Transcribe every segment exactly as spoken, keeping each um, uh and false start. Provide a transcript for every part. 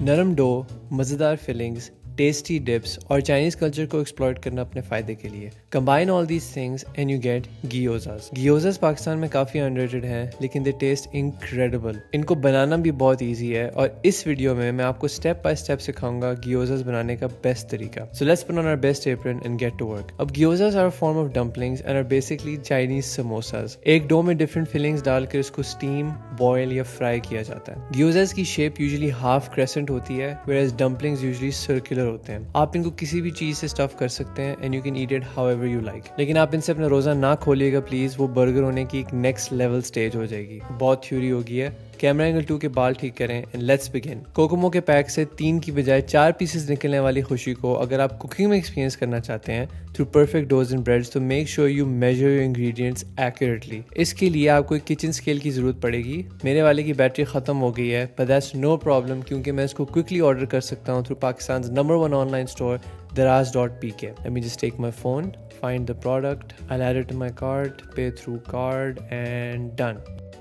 नरम डो, मज़ेदार fillings, tasty dips और चाइनीज़ कल्चर को एक्सप्लॉइट करना अपने फ़ायदे के लिए। Combine all these things and you get gyozas. Gyozas Pakistan में काफ़ी अंडररेटेड हैं, लेकिन दे टेस्ट इनक्रेडिबल। इनको बनाना भी बहुत ईजी है और इस वीडियो में मैं आपको स्टेप बाय स्टेप सिखाऊंगा गियोज़ास बनाने का बेस्ट तरीका। So let's put on our best apron and get to work. अब gyozas are form of dumplings and are basically Chinese samosas. एक डो में डिफरेंट फिलिंग्स डालकर इसको स्टीम, बॉयल या फ्राई किया जाता है। गियोज़ास की शेप यूजुअली हाफ क्रेसेंट होती है, व्हेयरएज डम्पलिंग्स यूजुअली सर्कुलर होते हैं। आप इनको किसी भी चीज से स्टफ कर सकते हैं and you can eat it however you like. लेकिन आप इनसे अपना रोजा ना खोलिएगा प्लीज, वो बर्गर होने की एक नेक्स्ट लेवल स्टेज हो जाएगी। बहुत थ्योरी होगी है। कैमरा एंगल टू के बाल ठीक करें एंड लेट्स बिगिन। कोकोमो के पैक से तीन की बजाय चार पीसेस निकलने वाली खुशी को अगर आप कुकिंग में एक्सपीरियंस करना चाहते हैं through perfect doughs and breads, तो make sure you measure your ingredients accurately. इसके लिए आपको एक किचन स्केल की जरूरत पड़ेगी। मेरे वाले की बैटरी खत्म हो गई है, बट दैट्स नो प्रॉब्लम क्योंकि मैं इसको क्विकली ऑर्डर कर सकता हूँ through Pakistan number one online store daraz dot p k. Let me just take my phone, find the product, I'll add it to my cart, pay through card and done.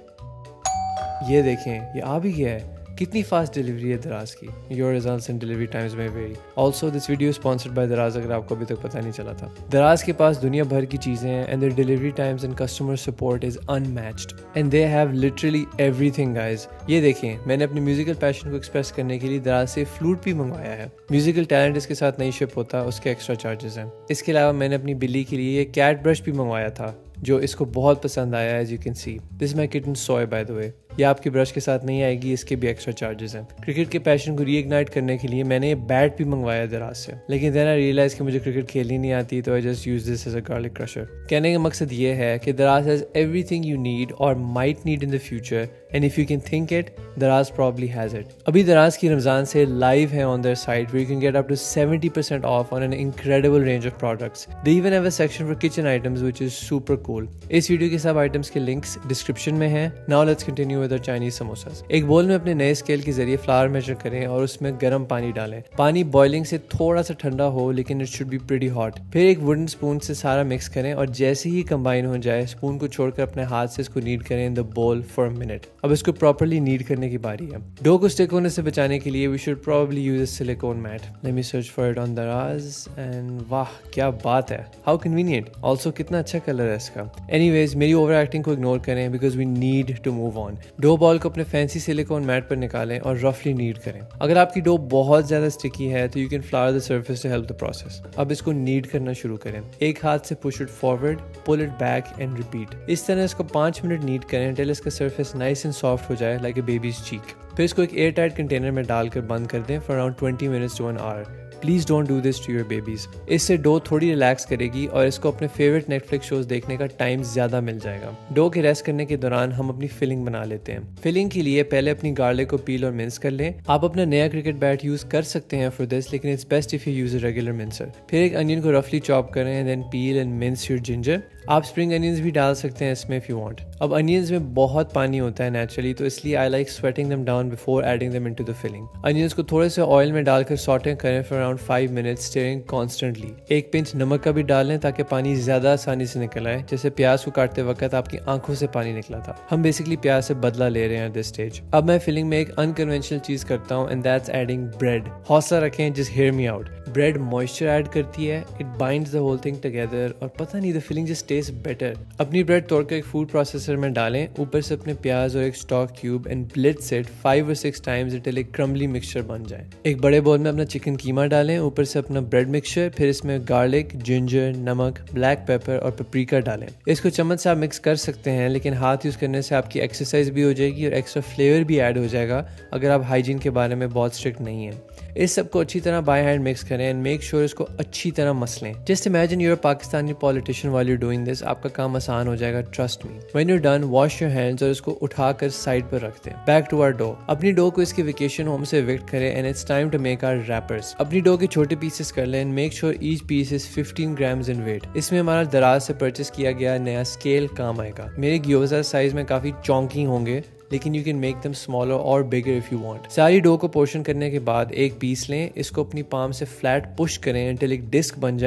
ये देखें, ये आ भी गया है। कितनी फास्ट डिलीवरी है दराज की। Your results and delivery times में vary. Also this video sponsored by Daraz, अगर आपको अभी तक पता नहीं चला था। दराज के पास दुनिया भर की चीज़ें हैं and their delivery times and customer support is unmatched and they have literally everything guys. ये देखें, मैंने अपने म्यूजिकल पैशन को एक्सप्रेस करने के लिए दराज से फ्लूट भी मंगवाया है। म्यूजिकल टैलेंट इसके साथ नहीं शिप होता, उसके एक्स्ट्रा चार्जेस हैं। इसके अलावा मैंने अपनी बिल्ली के लिए कैट ब्रश भी मंगवाया था जो इसको बहुत पसंद आया। As you can see this my kitten Soy by the way. ये आपके ब्रश के साथ नहीं आएगी, इसके भी एक्स्ट्रा चार्जेस हैं। क्रिकेट के पैशन को रीइग्नाइट करने के लिए मैंने ये बैट भी मंगवाया दराज से, लेकिन देन आई रियलाइज कि मुझे क्रिकेट खेलनी नहीं आती, तो I just use this as a garlic crusher. कहने का मकसद ये है कि Daraz has everything you need और might need in the future and if you can think it, Daraz probably has it. अभी दराज की रमजान से लाइव है on their site where you can get up to seventy percent off on an incredible range of products. They even have a section for kitchen items which is super cool. इस video के सब items के links description में हैं। Now let's continue with our Chinese samosa. एक bowl में अपने नए स्केल के जरिए फ्लावर मेजर करें और उसमें गर्म पानी डालें। पानी बॉइलिंग से थोड़ा सा ठंडा हो, लेकिन it should be pretty hot. फिर एक वुडन स्पून से सारा मिक्स करें और जैसे ही कंबाइन हो जाए स्पून को छोड़कर अपने हाथ से इसको नीड करें in the bowl for a minute. अब इसको प्रॉपर्ली नीड करने की बारी है। डो को स्टिक होने से बचाने के लिए we should probably use a silicone mat. Let me search for it on Daraz and वाह क्या बात है, हाउ कन्वीनियंट। ऑल्सो कितना अच्छा कलर है इसका। एनीवेज मेरी ओवर एक्टिंग को इग्नोर करें because we need to move on. Dough ball को अपने फैंसी सिलिकॉन मैट पर निकालें और रफली नीड करें। अगर आपकी डो बहुत ज्यादा स्टिकी है तो you can flour the surface to help the process. अब इसको नीड करना शुरू करें। एक हाथ से push it forward, pull it back and repeat. इस तरह इसको पांच मिनट नीड करें टिल इसका सर्फेस नाइस एंड सॉफ्ट हो जाए लाइक अ बेबीज चीक। फिर इसको एक एयर टाइट कंटेनर में डालकर बंद कर दें for around twenty minutes to an hour. Please don't do this to your babies. इससे डो थोड़ी रिलैक्स करेगी और इसको अपने फेवरेट नेटफ्लिक्स शोज देखने का टाइम ज्यादा मिल जाएगा। डो के रेस्ट करने के दौरान हम अपनी फिलिंग बना लेते हैं। फिलिंग के लिए पहले अपनी गार्लिक को पील और मिंस कर लें। आप अपना नया क्रिकेट बैट यूज कर सकते हैं फॉर दिस, लेकिन it's best if you use a regular mincer. फिर एक अनियन को रफली चॉप करें, then peel and mince your ginger. आप स्प्रिंग अनियंस भी डाल सकते हैं इसमें इफ यू वांट। अब अनियंस में बहुत पानी होता है नेचुरली, तो इसलिए I like sweating them down before adding them into the filling. Onions को थोड़े से ऑयल में डालकर सॉटे करें for around five minutes, stirring constantly. एक पिंच नमक का भी डाल लें ताकि पानी ज्यादा आसानी से निकल आए, जैसे प्याज को काटते वक्त आपकी आंखों से पानी निकला था। हम बेसिकली प्याज से बदला ले रहे हैं दिस स्टेज। अब मैं फिलिंग में एक अनकन्वेंशनल चीज करता हूँ एंड दैट्स एडिंग ब्रेड। हौसला रखें, just hear me out. Bread moisture add करती है, it binds the whole thing together और पता नहीं the filling just taste better. अपनी ब्रेड तोड़कर एक फूड प्रोसेसर में डालें, ऊपर से अपने प्याज और एक stock cube and blitz it five और सिक्स टाइम्स until एक क्रम्बली मिक्सचर बन जाए। एक बड़े बोल में अपना चिकन कीमा डालें, ऊपर से अपना ब्रेड मिक्सचर, फिर इसमें गार्लिक, जिंजर, नमक, ब्लैक पेपर और पेपरिका डालें। इसको चम्मच से आप मिक्स कर सकते हैं, लेकिन हाथ यूज करने से आपकी एक्सरसाइज भी हो जाएगी और एक्स्ट्रा फ्लेवर भी ऐड हो जाएगा अगर आप हाइजीन के बारे में बहुत स्ट्रिक्ट नहीं है। इस सबको अच्छी तरह बाय हैंड मिक्स करें एंड मेक श्योर इसको अच्छी तरह मसलें। Just imagine your Pakistani politician while you doing this, आपका काम आसान हो जाएगा, trust me. When you done wash your hands और इसको उठाकर साइड पर रख दें। Back to our dough. अपनी डो को इसके वेकेशन होम से इविक्ट करें and it's time to make our wrappers. अपनी डो के छोटे पीसेस कर लें and make sure each piece is fifteen grams in weight. इसमें हमारा दराज से परचेस किया गया नया स्केल काम आएगा। मेरे गियोज़ा साइज में काफी चौंकी होंगे, लेकिन you can make them smaller और बिगर इफ यू वांट। सारी डो को पोर्शन करने के बाद एक पीस लें, इसको अपनी पाम से फ्लैट पुश करें until एक डिस्क बन जाए।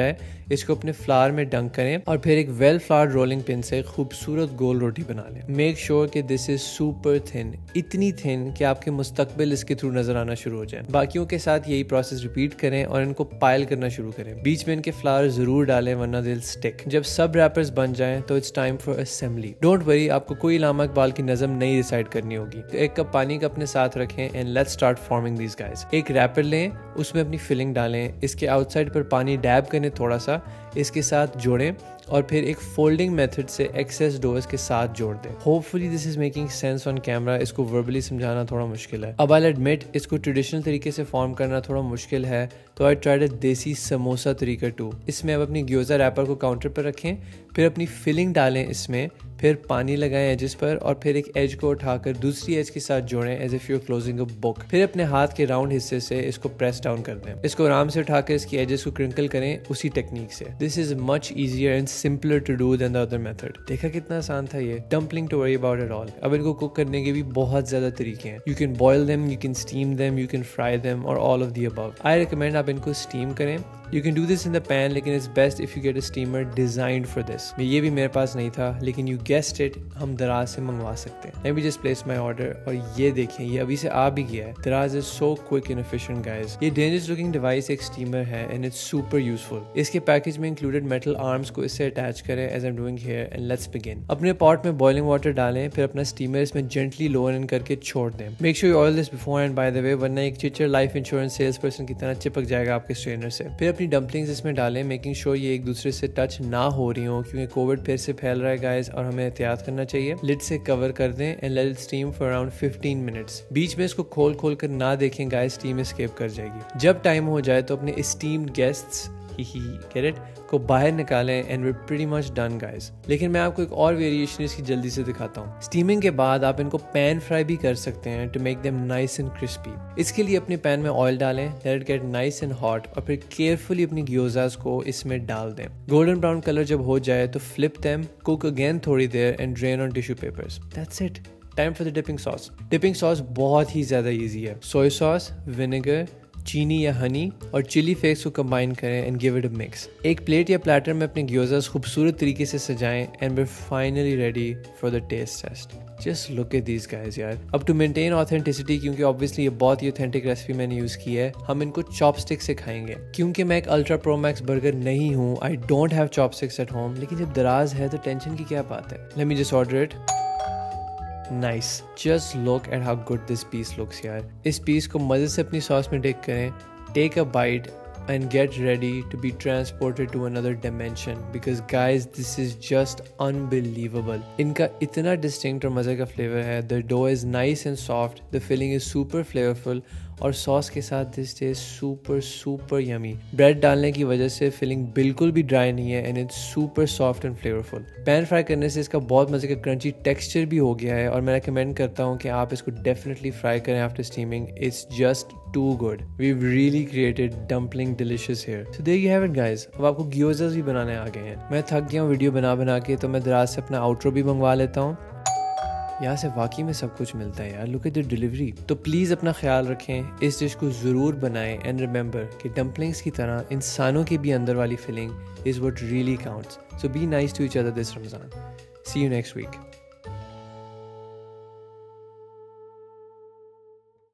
इसको अपने फ्लावर में डंक करें और फिर एक वेल फ्लावर रोलिंग पिन से खूबसूरत गोल रोटी बना लें। मेक श्योर कि दिस इज सुपर थिन, इतनी थिन कि आपके मुस्तकबिल इसके थ्रू नजर आना शुरू हो जाए। बाकियों के साथ यही प्रोसेस रिपीट करें और इनको पाइल करना शुरू करें। बीच में इनके फ्लावर जरूर डालें वरना दिल स्टिक। जब सब रैपर्स बन जाएं तो it's time for assembly. Don't worry, आपको कोई इलामा इकबाल की नज़म नहीं डिसाइड करनी होगी। तो एक कप पानी का अपने साथ रखें and let's start forming these guys. एक रैपर लें, उसमें अपनी फिलिंग डालें, इसके आउटसाइड पर पानी डैब करें थोड़ा सा, इसके साथ जोड़ें और फिर एक फोल्डिंग मेथड से एक्सेस डोज के साथ जोड़ दें। Hopefully this is making sense on camera. इसको वर्बली समझाना थोड़ा मुश्किल है। अब आई एडमिट इसको ट्रेडिशनल तरीके से फॉर्म करना थोड़ा मुश्किल है, तो आई ट्राइड अ देसी समोसा तरीका टू। इसमें अब अपनी ग्योजा रैपर को काउंटर पर रखें, फिर अपनी फिलिंग डालें इसमें, फिर पानी लगाएं एजेस पर और फिर एक एज को उठाकर दूसरी एज के साथ जोड़ें edge if you are closing a book. फिर अपने हाथ के राउंड हिस्से से इसको प्रेस डाउन कर दें। इसको आराम से उठाकर इसकी एजेस को क्रिंकल करें उसी टेक्निक से। This is much easier and simpler to do than the other method. देखा कितना आसान था ये। Dumpling to worry about it all. अब इनको कुक करने के भी बहुत ज्यादा तरीके हैं। You can boil them, you can steam them, you can fry them और all of the above. I recommend आप इनको स्टीम करें। You can do this in the pan, लेकिन it's best if you get a steamer designed for this. ये भी मेरे पास नहीं था, लेकिन you guessed it, हम दराज से मंगवा सकते हैं। Let me just place my order और ये देखें, ये अभी से आ भी गया है। दराज is so quick and efficient guys. ये dangerous looking device एक steamer है and it's super useful. इसके पैकेज में included metal arms को इससे attach करें as I'm doing here and let's begin. अपने pot में boiling water डालें, फिर अपना steamer इसमें gently lower in करके छोड़ दें। Make sure you oil this before and by the way, वरना एक चिचर life insurance salesperson की तरह चिपक जाएगा आपके strainer से। फिर अपनी डम्पलिंग्स इसमें डालें, मेकिंग श्योर ये एक दूसरे से टच ना हो रही हो क्योंकि कोविड फिर से फैल रहा है गाइस और हमें एहतियात करना चाहिए। लिड से कवर कर दें and let it steam for around fifteen minutes. बीच में इसको खोल खोल कर ना देखें गाइस, स्टीम एस्केप कर जाएगी। जब टाइम हो जाए तो अपने एस्टीम्ड गेस्ट्स गेट इट को बाहर निकालें and we pretty much done guys. लेकिन मैं आपको एक और वेरिएशन इसकी जल्दी से दिखाता हूँ। स्टीमिंग के बाद आप इनको पैन फ्राई भी कर सकते हैं to make them nice and crispy. इसके लिए अपने पैन में ऑयल डालें, let it get nice and hot और फिर केयरफुली अपनी ग्योजास को इसमें डाल दें। गोल्डन ब्राउन कलर जब हो जाए तो फ्लिप देम, कुक अगेन थोड़ी देर and drain on tissue papers. That's it. Time for the dipping sauce. Dipping sauce बहुत ही ज्यादा ईजी है। सोया सॉस, विनेगर, चीनी या हनी और चिली फ्लेक्स को कंबाइन करें and give it a mix. एक प्लेट या प्लेटर में अपने ग्योजास खूबसूरत तरीके से सजाएं and we finally ready for the taste test. Just look at these guys यार। अब टू मेंटेन ऑथेंटिसिटी, क्योंकि ऑब्वियसली ये बहुत ही ऑथेंटिक रेसिपी मैंने यूज की है, हम इनको चॉपस्टिक से खाएंगे। क्योंकि मैं एक अल्ट्रा प्रो मैक्स बर्गर नहीं हूँ, I don't have chopsticks at home, लेकिन जब दराज है तो टेंशन की क्या बात है। Let me just order it. Nice, just look at how good this piece looks यार। इस पीस को मजे से अपनी सॉस में डिप करें, take a bite and get ready to be transported to another dimension because guys this is just unbelievable. इनका इतना distinct और मजे का flavor है। The dough is nice and soft, the filling is super flavorful और sauce के साथ this tastes super super yummy. Bread डालने की वजह से फिलिंग बिल्कुल भी ड्राई नहीं है and it's super soft and flavorful. Pan fry करने से इसका बहुत मजे का क्रंची टेक्सचर भी हो गया है और मैं रिकमेंड करता हूँ कि आप इसको डेफिनेटली फ्राई करें after steaming. It's just too good. We've really created dumpling delicious here. So there you have it guys. अब आपको ग्योजास भी बनाने आ गए हैं। मैं थक गया हूँ वीडियो बना बना के, तो मैं दराज से अपना आउट्रो भी मंगवा लेता हूँ। यहाँ से वाकई में सब कुछ मिलता है यार। Look at the delivery. तो प्लीज़ अपना ख्याल रखें, इस डिश को ज़रूर बनाएं एंड रिमेंबर कि डम्पलिंग्स की तरह इंसानों के भी अंदर वाली feeling is what really counts. So be nice to each other this Ramzan. See you next week.